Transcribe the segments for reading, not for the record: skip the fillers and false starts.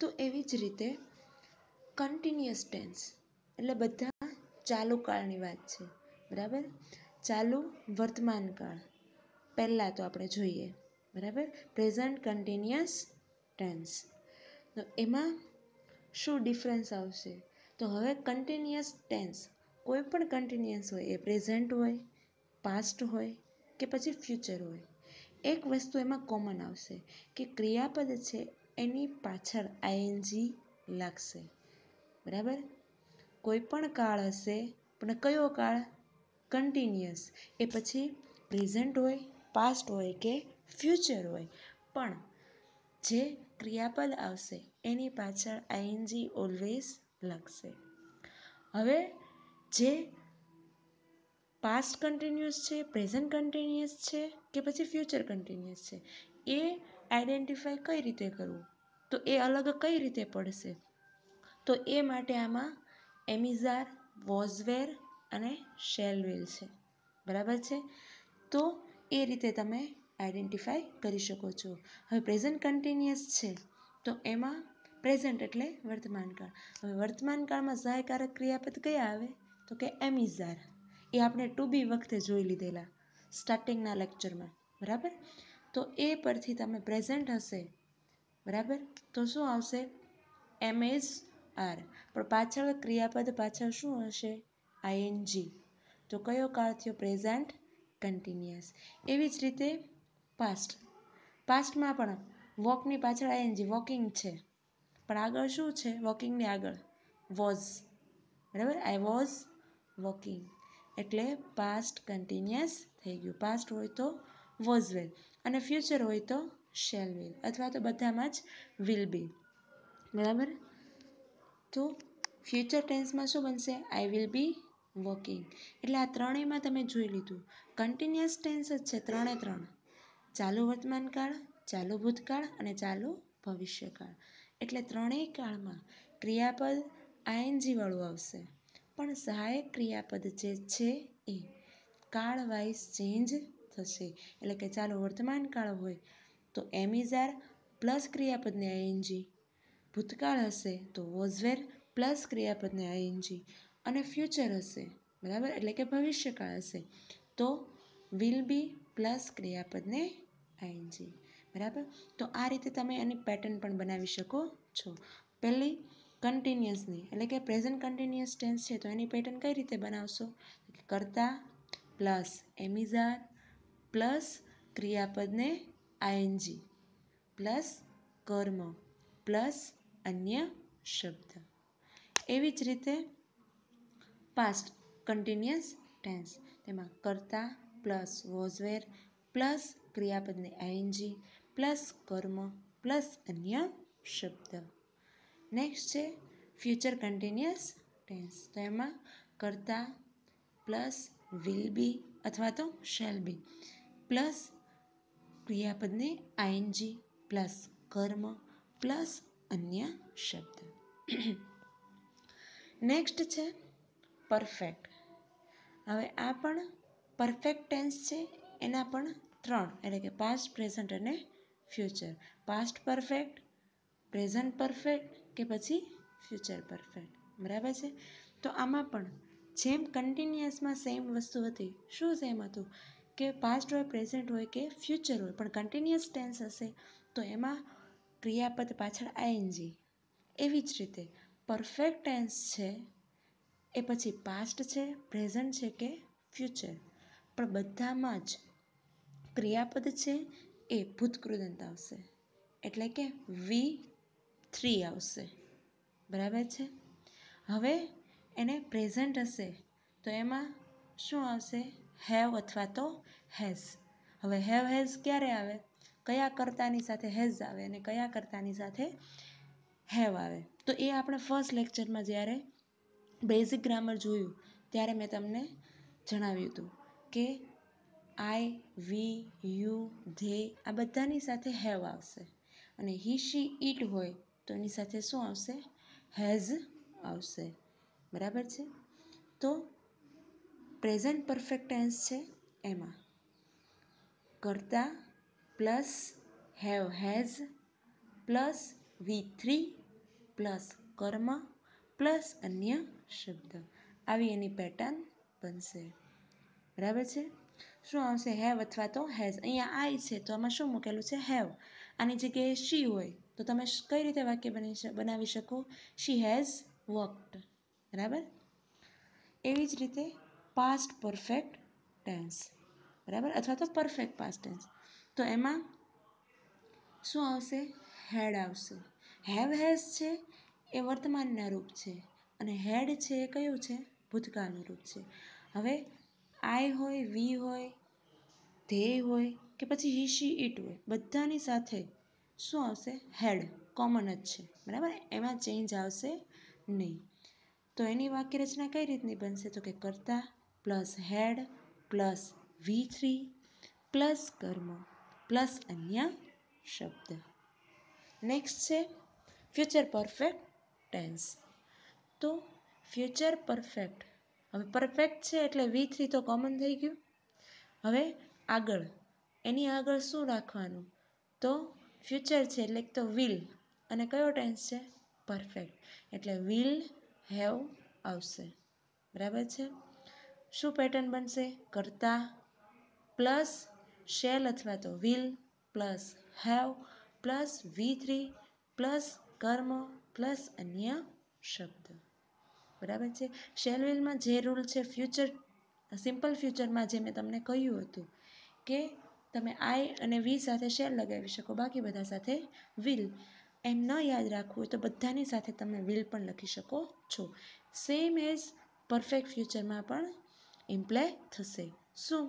તો એવી જ રીતે કન્ટિન્યુઅસ ટેન્સ એટલે બધા ચાલુ કાળની વાત છે, બરાબર. ચાલુ વર્તમાન કાળ પહેલાં તો આપણે જોઈએ, બરાબર. પ્રેઝન્ટ કન્ટિન્યુઅસ ટેન્સ, તો એમાં શું ડિફરન્સ આવશે? તો હવે કન્ટિન્યુઅસ ટેન્સ કોઈ પણ કન્ટિન્યુઅસ હોય, એ પ્રેઝન્ટ હોય, પાસ્ટ હોય કે પછી ફ્યુચર હોય, એક વસ્તુ એમાં કોમન આવશે કે ક્રિયાપદ છે એની પાછળ આઈએનજી લાગશે, બરાબર. કોઈ પણ કાળ હશે, પણ કયો કાળ? કન્ટિન્યુઅસ. એ પછી પ્રેઝન્ટ હોય, પાસ્ટ હોય કે ફ્યુચર હોય, પણ જે ક્રિયાપદ આવશે એની પાછળ આઈએનજી ઓલવેઝ લાગશે. હવે જે પાસ્ટ કન્ટિન્યુઅસ છે, પ્રેઝન્ટ કન્ટિન્યુઅસ છે કે પછી ફ્યુચર કન્ટિન્યુઅસ છે, એ આઈડેન્ટિફાઈ કઈ રીતે કરવું? તો એ અલગ કઈ રીતે પડશે? તો એ માટે આમાં એમિઝાર, વોઝવેર અને શેલવેલ છે, બરાબર છે. તો એ રીતે તમે આઈડેન્ટિફાઈ કરી શકો છો. હવે પ્રેઝન્ટ કન્ટિન્યુઅસ છે તો એમાં પ્રેઝન્ટ એટલે વર્તમાનકાળ. હવે વર્તમાનકાળમાં સહાયકારક ક્રિયાપદ કયા આવે? તો કે એમિઝાર. એ આપણે ટુ બી વખતે જોઈ લીધેલા સ્ટાર્ટિંગના લેક્ચરમાં, બરાબર. તો એ પરથી તમે પ્રેઝન્ટ હશે, બરાબર, તો શું આવશે? Am is are. પણ પાછળ ક્રિયાપદ પાછળ શું હશે? આઈએનજી. તો કયો કાળ થયો? Present continuous. એવી જ રીતે પાસ્ટમાં પણ વોકની પાછળ આઈએનજી, વોકિંગ છે, પણ આગળ શું છે? વોકિંગની આગળ વોઝ, બરાબર. આઈ વોઝ વોકિંગ, એટલે પાસ્ટ કન્ટિન્યુઅસ થઈ ગયું. પાસ્ટ હોય તો વોઝ વેલ અને ફ્યુચર હોય તો શેલ વિલ, અથવા તો બધામાં જ વિલ બી, બરાબર. તો ફ્યુચર ટેન્સમાં શું બનશે? I will be walking. એટલે આ ત્રણેયમાં તમે જોઈ લીધું કન્ટિન્યુઅસ ટેન્સ જ છે, ત્રણે ત્રણ. ચાલુ વર્તમાનકાળ, ચાલુ ભૂતકાળ અને ચાલુ ભવિષ્યકાળ. એટલે ત્રણેય કાળમાં ક્રિયાપદ આઈએનજી વાળું આવશે, પણ સહાયક ક્રિયાપદ જે છે એ કાળ વાઇઝ ચેન્જ થશે. એટલે કે ચાલુ વર્તમાન કાળ હોય તો એમિઝાર પ્લસ ક્રિયાપદને આઈએનજી, ભૂતકાળ હશે તો વોઝવેર પ્લસ ક્રિયાપદને આઈએનજી, અને ફ્યુચર હશે, બરાબર, એટલે કે ભવિષ્યકાળ હશે તો વિલ બી પ્લસ ક્રિયાપદને આઈએનજી, બરાબર. તો આ રીતે તમે એની પેટર્ન પણ બનાવી શકો છો. પહેલી કન્ટિન્યુઅસની એટલે કે પ્રેઝન્ટ કન્ટિન્યુઅસ ટેન્સ છે તો એની પેટર્ન કઈ રીતે બનાવશો? કર્તા પ્લસ એમિઝાર પ્લસ ક્રિયાપદને આઈએનજી પ્લસ કર્મ પ્લસ અન્ય શબ્દ. એવી જ રીતે પાસ્ટ કન્ટિન્યુઅસ ટેન્સ, તેમાં કર્તા પ્લસ વોઝવેર પ્લસ ક્રિયાપદને આઈએનજી પ્લસ કર્મ પ્લસ અન્ય શબ્દ. નેક્સ્ટ છે ફ્યુચર કન્ટિન્યુઅસ ટેન્સ, તો એમાં કર્તા પ્લસ વિલ બી અથવા તો શેલ બી પ્લસ ક્રિયાપદને આઈએનજી પ્લસ કર્મ પ્લસ અન્ય શબ્દ. નેક્સ્ટ છે પરફેક્ટ. હવે આ પણ પરફેક્ટ ટેન્સ છે, એના પણ ત્રણ એટલે કે પાસ્ટ, પ્રેઝન્ટ અને future. Past perfect, present perfect કે પછી ફ્યુચર પરફેક્ટ, બરાબર છે. તો આમાં પણ જેમ કન્ટિન્યુઅસમાં સેમ વસ્તુ હતી. શું સેમ હતું? કે પાસ્ટ હોય, પ્રેઝન્ટ હોય કે ફ્યુચર હોય, પણ કન્ટિન્યુઅસ ટેન્સ હશે તો એમાં ક્રિયાપદ પાછળ આઈએનજી. એવી જ રીતે પરફેક્ટ ટેન્સ છે એ પછી પાસ્ટ છે, પ્રેઝન્ટ છે કે ફ્યુચર, પણ બધામાં જ ક્રિયાપદ છે એ ભૂતકૃદંત આવશે, એટલે કે V3 આવશે, બરાબર છે. હવે એને પ્રેઝન્ટ હશે તો એમાં શું આવશે? હેવ અથવા તો હેઝ. હવે હેવ હેઝ ક્યારે આવે? કયા કર્તાની સાથે હેઝ આવે અને કયા કર્તાની સાથે હેવ આવે? તો એ આપણે ફર્સ્ટ લેક્ચરમાં જ્યારે બેઝિક ગ્રામર જોયું ત્યારે મેં તમને જણાવ્યું હતું કે આઈ, વી, યુ, ધે આ બધાની સાથે હેવ આવશે, અને હી, શી, ઇટ હોય તો એની સાથે શું આવશે? હેઝ આવશે, બરાબર છે. તો પ્રેઝન્ટ પરફેક્ટ ટેન્સ છે એમાં કર્તા plus have has plus V3 plus કર્મ પ્લસ અન્ય શબ્દ, આવી એની પેટર્ન બનશે. બરાબર છે. શું આવશે? હેવ અથવા તો હેઝ. અહીંયા આઈ છે તો આમાં શું મૂકેલું છે? હેવ. આની જગ્યાએ શી હોય તો તમે કઈ રીતે વાક્ય બનાવી શકો? She has worked. બરાબર. એવી જ રીતે પાસ્ટ પરફેક્ટ ટેન્સ, બરાબર, અથવા તો પરફેક્ટ પાસ્ટ ટેન્સ. તો એમાં શું આવશે? હેડ આવશે. હેવ હેઝ છે એ વર્તમાનના રૂપ છે અને હેડ છે એ કયું છે? ભૂતકાળનું રૂપ છે. હવે આઈ હોય, વી હોય, ધેય હોય કે પછી હી શી ઇટ હોય, બધાની સાથે શું આવશે? હેડ કોમન જ છે. બરાબર. એમાં ચેન્જ આવશે નહીં. તો એની વાક્ય રચના કઈ રીતની બનશે? તો કે કર્તા plus had plus V3 plus કર્મ પ્લસ અન્ય શબ્દ. નેક્સ્ટ છે ફ્યુચર પરફેક્ટ ટેન્સ. તો ફ્યુચર પરફેક્ટ, હવે પરફેક્ટ છે એટલે V3 તો કોમન થઈ ગયું. હવે આગળ એની આગળ શું રાખવાનું? તો ફ્યુચર છે એટલે તો વિલ, અને કયો ટેન્સ છે? પરફેક્ટ, એટલે વિલ હેવ આવશે. બરાબર છે. શું પેટર્ન બનશે? કર્તા પ્લસ શેલ અથવા તો will plus have plus V3 plus કર્મ પ્લસ અન્ય શબ્દ. બરાબર છે. શેલ વિલમાં જે રૂલ છે, ફ્યુચર સિમ્પલ ફ્યુચરમાં જે મેં તમને કહ્યું હતું કે તમે આઈ અને વી સાથે શેલ લગાવી શકો, બાકી બધા સાથે વિલ. એમ ન યાદ રાખવું હોય તો બધાની સાથે તમે વિલ પણ લખી શકો છો. સેમ એઝ પરફેક્ટ ફ્યુચરમાં પણ ઇમ્પ્લાય થશે. શું?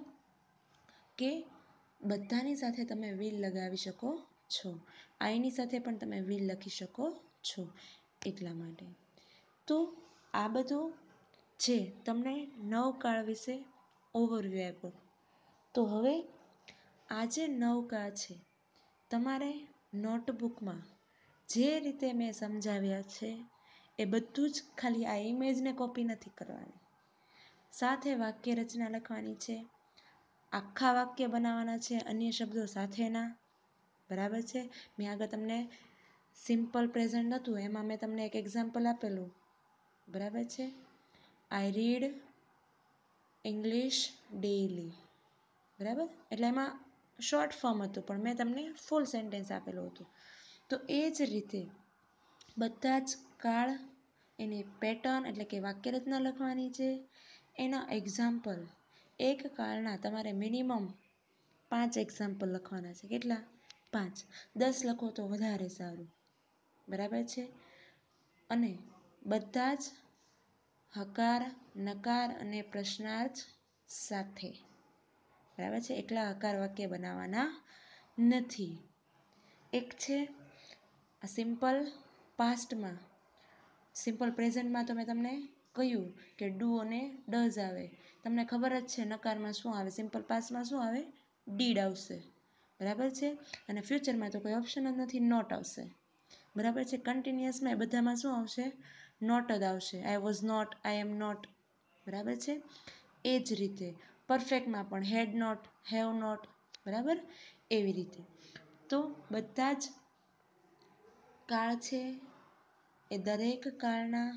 કે બધાની સાથે તમે વિલ લગાવી શકો છો. આઈની સાથે પણ તમે વિલ લખી શકો છો. એટલા માટે તો આ બધું છે તમને નવકાળ વિશે ઓવરવ્યૂ આપ્યો. તો હવે આ જે નવકાળ છે તમારે નોટબુકમાં જે રીતે મેં સમજાવ્યા છે એ બધું જ, ખાલી આ ઇમેજને કોપી નથી કરવાની, સાથે વાક્ય રચના લખવાની છે, આખા વાક્ય બનાવવાના છે અન્ય શબ્દો સાથેના. બરાબર છે. મેં આગળ તમને સિમ્પલ પ્રેઝન્ટ હતું એમાં મેં તમને એક એક્ઝામ્પલ આપેલું. બરાબર છે. I read English daily. બરાબર. એટલે એમાં શોર્ટ ફોર્મ હતું પણ મેં તમને ફૂલ સેન્ટેન્સ આપેલું હતું. તો એ જ રીતે બધા જ કાળ, એની પેટર્ન એટલે કે વાક્ય રચના લખવાની છે, એના એક્ઝામ્પલ, એક કાળના તમારે મિનિમમ 5 એક્ઝામ્પલ લખવાના છે. કેટલા? 5. 10 લખો તો વધારે સારું. બરાબર છે. અને બધા જ હકાર, નકાર અને પ્રશ્નાર્થ સાથે. બરાબર છે. એકલા હકાર વાક્ય બનાવવાના નથી. એક છે આ સિમ્પલ પાસ્ટમાં, સિમ્પલ પ્રેઝન્ટમાં તો મેં તમને કહ્યું કે ડુ અને ડઝ આવે. તમને ખબર જ છે નકારમાં શું આવે, સિમ્પલ પાસ્ટમાં શું આવે? ડીડ આવશે. બરાબર છે. અને ફ્યુચરમાં તો કોઈ ઓપ્શન જ નથી, નોટ આવશે. બરાબર છે. કન્ટિન્યુઅસમાં એ બધામાં શું આવશે? નોટ જ આવશે. I was not, I am not. બરાબર છે. એ જ રીતે પરફેક્ટમાં પણ હેડ નોટ, હેવ નોટ. બરાબર. એવી રીતે તો બધા જ કાળ છે એ દરેક કાળના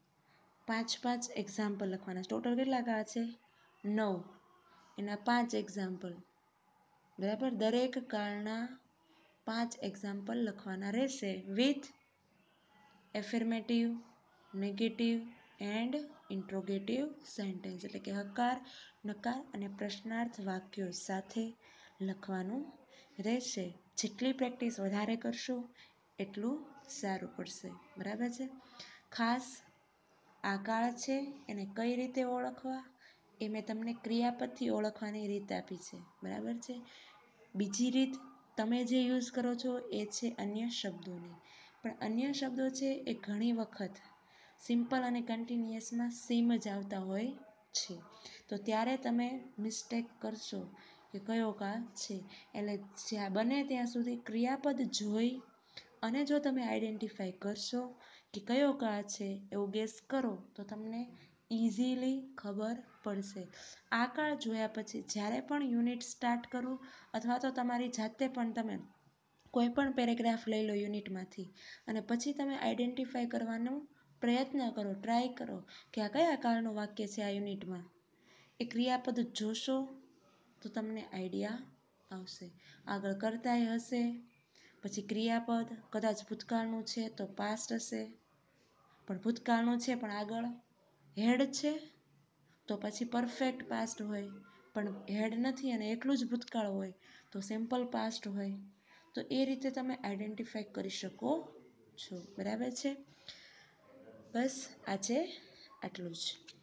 5 એક્ઝામ્પલ લખવાના. ટોટલ કેટલા કાળ છે? 9. એના 5 એક્ઝામ્પલ. બરાબર. દરેક કાળના 5 એક્ઝામ્પલ લખવાના રહેશે with affirmative, negative and interrogative sentence, એટલે કે હકાર, નકાર અને પ્રશ્નાર્થ વાક્યો સાથે લખવાનું રહેશે. જેટલી પ્રેક્ટિસ વધારે કરશો એટલું સારું પડશે. બરાબર છે. ખાસ આ કાળ છે એને કઈ રીતે ઓળખવા એ મેં તમને ક્રિયાપદથી ઓળખવાની રીત આપી છે. બરાબર છે. બીજી રીત તમે જે યુઝ કરો છો એ છે અન્ય શબ્દોની. પણ અન્ય શબ્દો છે એ ઘણી વખત સિમ્પલ અને કન્ટિન્યુઅસમાં સેમ જ આવતા હોય છે. તો ત્યારે તમે મિસ્ટેક કરશો કે કયો કાળ છે. એટલે જ્યાં બને ત્યાં સુધી ક્રિયાપદ જોઈ અને જો તમે આઈડેન્ટિફાઈ કરશો કે કયો કાળ છે એવું ગેસ કરો તો તમને ઇઝીલી ખબર પડશે. આ કાળ જોયા પછી જ્યારે પણ યુનિટ સ્ટાર્ટ કરું અથવા તો તમારી જાતે પણ તમે કોઈ પણ પેરેગ્રાફ લઈ લો યુનિટમાંથી અને પછી તમે આઈડેન્ટિફાઈ કરવાનો પ્રયત્ન કરો, ટ્રાય કરો કે આ કયા કાળનું વાક્ય છે આ યુનિટમાં. એ ક્રિયાપદ જોશો તો તમને આઈડિયા આવશે. આગળ કર્તાય હશે, પછી ક્રિયાપદ, કદાચ ભૂતકાળનું છે તો પાસ્ટ હશે, પણ ભૂતકાળનું છે પણ આગળ હેડ છે તો પછી પરફેક્ટ પાસ્ટ હોય, પણ હેડ નથી અને એટલું જ ભૂતકાળ હોય તો સિમ્પલ પાસ્ટ હોય. તો એ રીતે તમે આઈડેન્ટિફાઈ કરી શકો છો. બરાબર છે? બસ આજે આટલું જ.